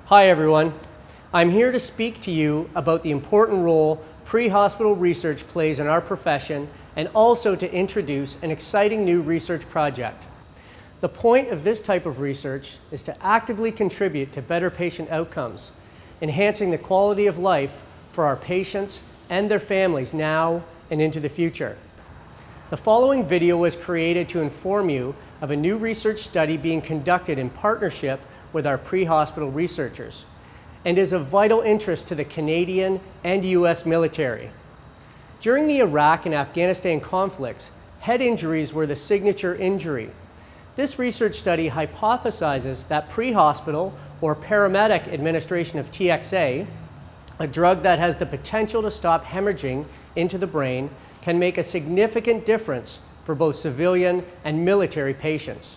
Hi everyone. I'm here to speak to you about the important role pre-hospital research plays in our profession and also to introduce an exciting new research project. The point of this type of research is to actively contribute to better patient outcomes, enhancing the quality of life for our patients and their families now and into the future. The following video was created to inform you of a new research study being conducted in partnership with our pre-hospital researchers and is of vital interest to the Canadian and US military. During the Iraq and Afghanistan conflicts, head injuries were the signature injury. This research study hypothesizes that pre-hospital or paramedic administration of TXA, a drug that has the potential to stop hemorrhaging into the brain, can make a significant difference for both civilian and military patients.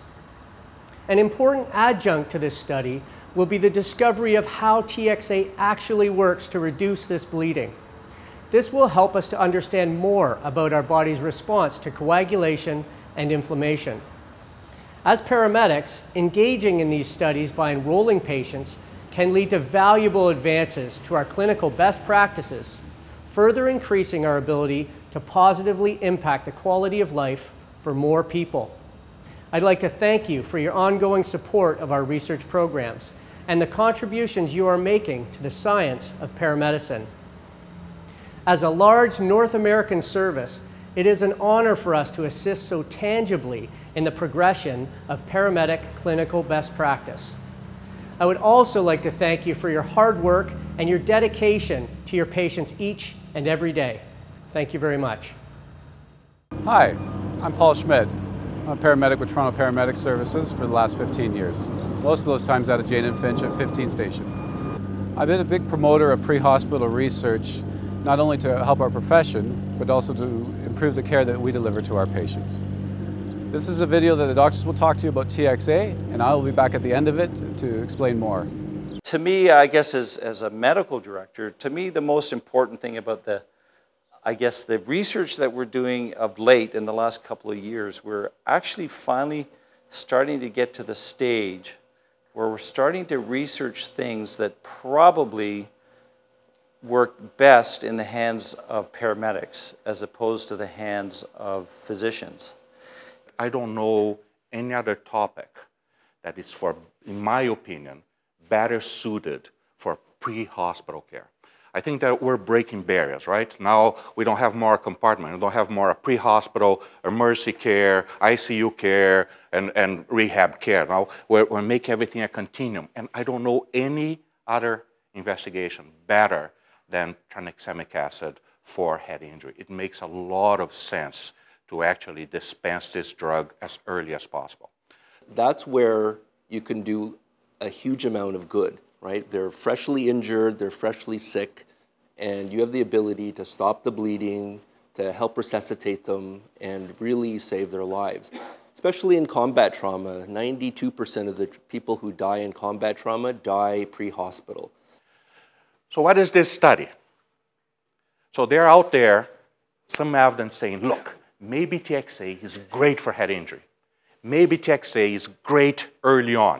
An important adjunct to this study will be the discovery of how TXA actually works to reduce this bleeding. This will help us to understand more about our body's response to coagulation and inflammation. As paramedics, engaging in these studies by enrolling patients can lead to valuable advances to our clinical best practices, further increasing our ability to positively impact the quality of life for more people. I'd like to thank you for your ongoing support of our research programs and the contributions you are making to the science of paramedicine. As a large North American service, it is an honor for us to assist so tangibly in the progression of paramedic clinical best practice. I would also like to thank you for your hard work and your dedication to your patients each and every day. Thank you very much. Hi, I'm Paul Schmidt. I'm a paramedic with Toronto Paramedic Services for the last 15 years. Most of those times out of Jane and Finch at 15 Station. I've been a big promoter of pre-hospital research, not only to help our profession, but also to improve the care that we deliver to our patients. This is a video that the doctors will talk to you about TXA, and I will be back at the end of it to explain more. To me, I guess as a medical director, to me the most important thing about the research that we're doing of late in the last couple of years, we're actually finally starting to get to the stage where we're starting to research things that probably work best in the hands of paramedics as opposed to the hands of physicians. I don't know any other topic that is, in my opinion, better suited for pre-hospital care. I think that we're breaking barriers, right? Now we don't have more compartment, we don't have more pre-hospital, emergency care, ICU care, and rehab care. Now we're making everything a continuum. And I don't know any other investigation better than Tranexamic Acid for head injury. It makes a lot of sense to actually dispense this drug as early as possible. That's where you can do a huge amount of good, right? They're freshly injured, they're freshly sick, and you have the ability to stop the bleeding, to help resuscitate them, and really save their lives. Especially in combat trauma, 92% of the people who die in combat trauma die pre-hospital. So what is this study? So they're out there, some evidence saying, look, maybe TXA is great for head injury. Maybe TXA is great early on.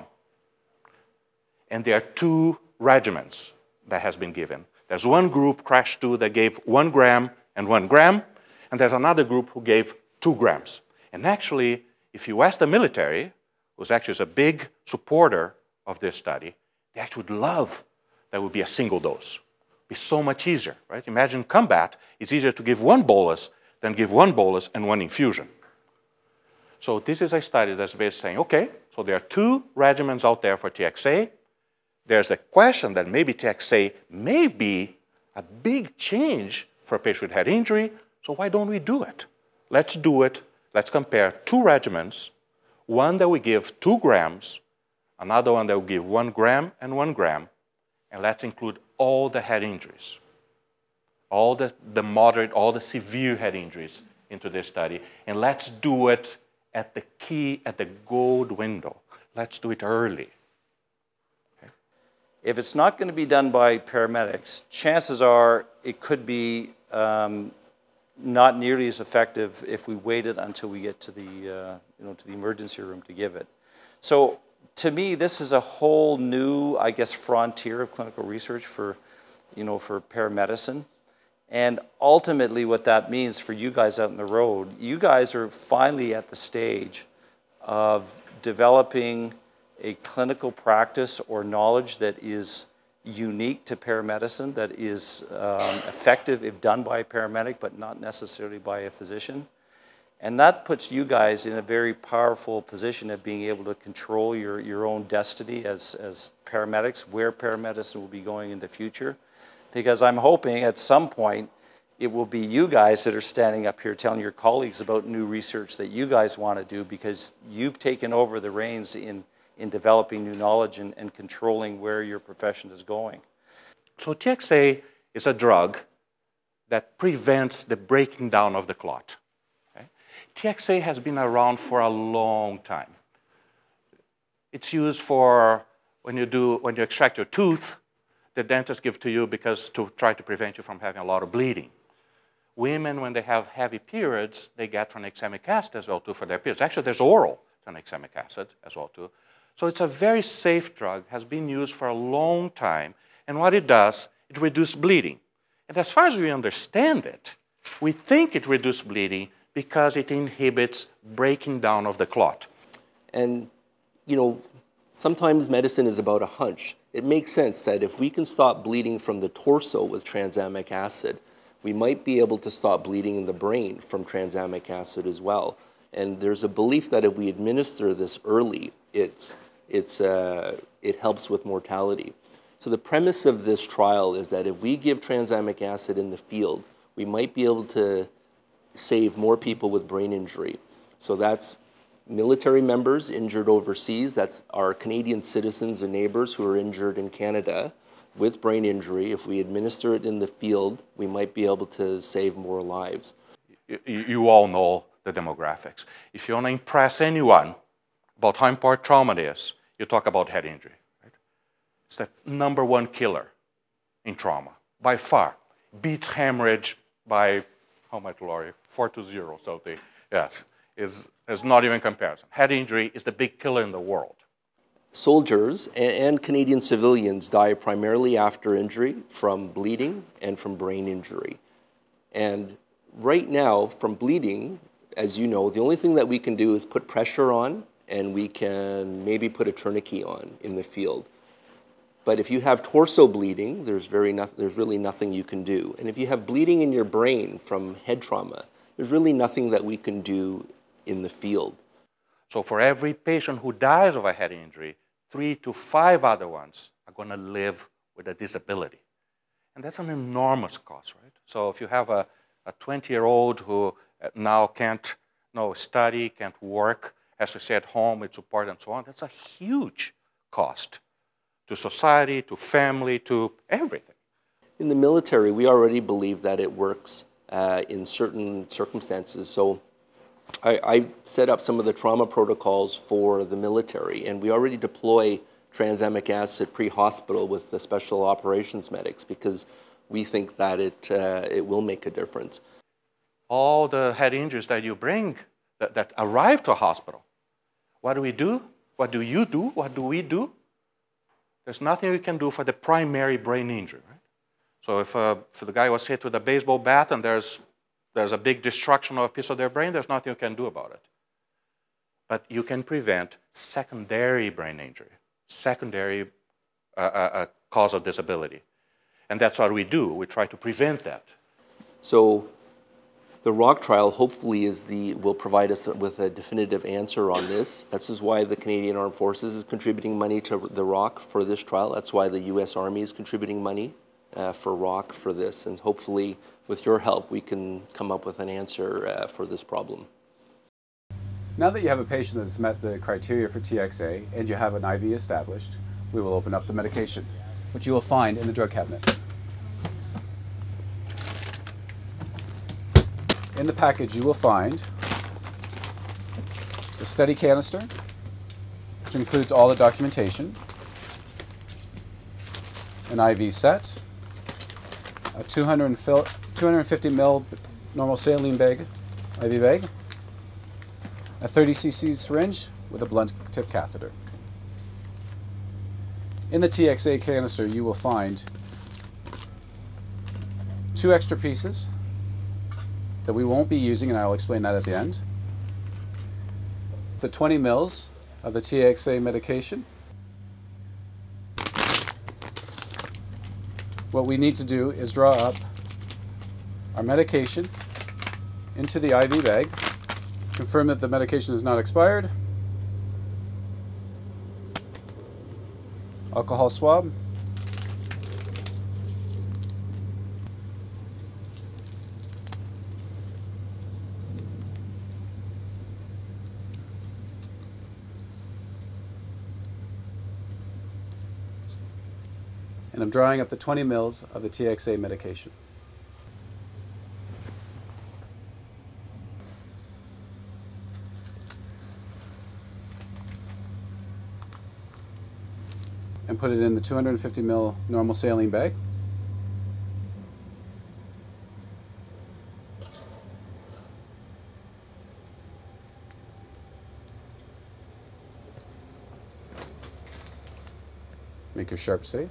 And there are two regimens that has been given. There's one group, CRASH 2, that gave 1 gram and 1 gram, and there's another group who gave 2 grams. And actually, if you ask the military, who's actually a big supporter of this study, they actually would love that would be a single dose. It'd be so much easier, right? Imagine combat, it's easier to give 1 bolus than give 1 bolus and 1 infusion. So this is a study that's basically saying, okay, so there are 2 regimens out there for TXA. There's a question that maybe TXA may be a big change for a patient with head injury, so why don't we do it? Let's do it. Let's compare 2 regimens, one that we give 2 grams, another one that we give 1 gram and 1 gram, and let's include all the head injuries, all the moderate, all the severe head injuries into this study, and let's do it at the gold window. Let's do it early. If it's not going to be done by paramedics, chances are it could be not nearly as effective if we waited until we get to the, to the emergency room to give it. So to me, this is a whole new, I guess, frontier of clinical research for, for paramedicine. And ultimately what that means for you guys out on the road, you guys are finally at the stage of developing a clinical practice or knowledge that is unique to paramedicine, that is effective if done by a paramedic, but not necessarily by a physician. And that puts you guys in a very powerful position of being able to control your own destiny as paramedics, where paramedicine will be going in the future. Because I'm hoping at some point it will be you guys that are standing up here telling your colleagues about new research that you guys want to do, because you've taken over the reins in developing new knowledge and controlling where your profession is going. So TXA is a drug that prevents the breaking down of the clot. Okay? TXA has been around for a long time. It's used for when you extract your tooth, the dentist gives to you because to try to prevent you from having a lot of bleeding. Women, when they have heavy periods, they get tranexamic acid as well too for their periods. Actually, there's oral tranexamic acid as well too. So it's a very safe drug, has been used for a long time, and what it does, it reduces bleeding. And as far as we understand it, we think it reduces bleeding because it inhibits breaking down of the clot. And, sometimes medicine is about a hunch. It makes sense that if we can stop bleeding from the torso with tranexamic acid, we might be able to stop bleeding in the brain from tranexamic acid as well. And there's a belief that if we administer this early, it helps with mortality. So the premise of this trial is that if we give tranexamic acid in the field, we might be able to save more people with brain injury. So that's military members injured overseas, that's our Canadian citizens and neighbors who are injured in Canada with brain injury. If we administer it in the field, we might be able to save more lives. You all know the demographics. If you want to impress anyone about how important trauma is, you talk about head injury. Right? It's the #1 killer in trauma, by far. Beats hemorrhage by, how much, Laurie? 4-0, something. Yes, is not even comparison. Head injury is the big killer in the world. Soldiers and Canadian civilians die primarily after injury from bleeding and from brain injury. And right now, from bleeding, as you know, the only thing that we can do is put pressure on, and we can maybe put a tourniquet on in the field. But if you have torso bleeding, there's really nothing you can do. And if you have bleeding in your brain from head trauma, there's really nothing that we can do in the field. So for every patient who dies of a head injury, 3 to 5 other ones are going to live with a disability. And that's an enormous cost, right? So if you have a 20-year-old who now can't study, can't work, has to stay at home with support and so on, that's a huge cost to society, to family, to everything. In the military, we already believe that it works in certain circumstances. So I set up some of the trauma protocols for the military, and we already deploy tranexamic acid pre-hospital with the special operations medics because we think that it will make a difference. All the head injuries that you bring that arrive to a hospital, what do we do? What do you do? What do we do? There's nothing we can do for the primary brain injury, right? So if the guy was hit with a baseball bat and there's a big destruction of a piece of their brain, there's nothing you can do about it. But you can prevent secondary brain injury, secondary cause of disability. And that's what we do. We try to prevent that. So the ROC trial hopefully will provide us with a definitive answer on this. This is why the Canadian Armed Forces is contributing money to the ROC for this trial. That's why the US Army is contributing money for ROC for this. And hopefully, with your help, we can come up with an answer for this problem. Now that you have a patient that has met the criteria for TXA and you have an IV established, we will open up the medication, which you will find in the drug cabinet. In the package, you will find the study canister, which includes all the documentation, an IV set, a 250 ml normal saline bag, IV bag, a 30 cc syringe with a blunt tip catheter. In the TXA canister, you will find 2 extra pieces that we won't be using, and I'll explain that at the end. The 20 mils of the TXA medication. What we need to do is draw up our medication into the IV bag, confirm that the medication is not expired, alcohol swab, and I'm drawing up the 20 mils of the TXA medication. And put it in the 250 ml normal saline bag. Make your sharp safe.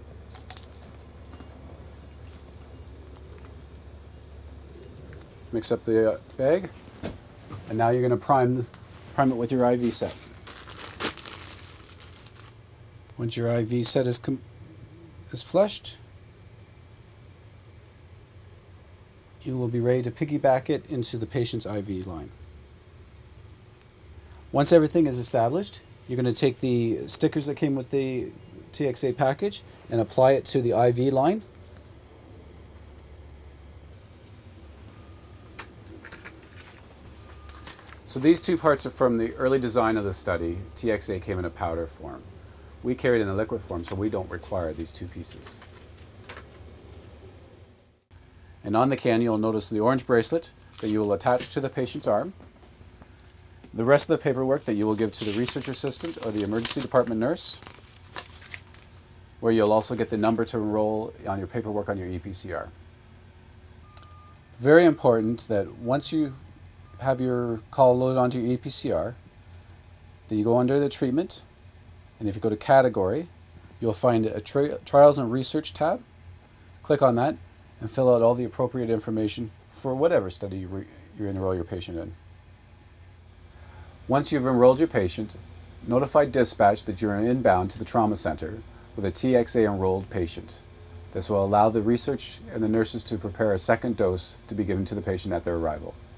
Mix up the bag, and now you're going to prime it with your IV set. Once your IV set is flushed, you will be ready to piggyback it into the patient's IV line. Once everything is established, you're going to take the stickers that came with the TXA package and apply it to the IV line. So these 2 parts are from the early design of the study. TXA came in a powder form. We carried it in a liquid form, so we don't require these 2 pieces. And on the can, you'll notice the orange bracelet that you will attach to the patient's arm. The rest of the paperwork that you will give to the research assistant or the emergency department nurse, where you'll also get the number to enroll on your paperwork on your EPCR. Very important that once you have your call loaded onto your EPCR, that you go under the treatment, and if you go to category, you'll find a trials and research tab. Click on that and fill out all the appropriate information for whatever study you enroll your patient in. Once you've enrolled your patient, notify dispatch that you're inbound to the trauma center with a TXA enrolled patient. This will allow the research and the nurses to prepare a second dose to be given to the patient at their arrival.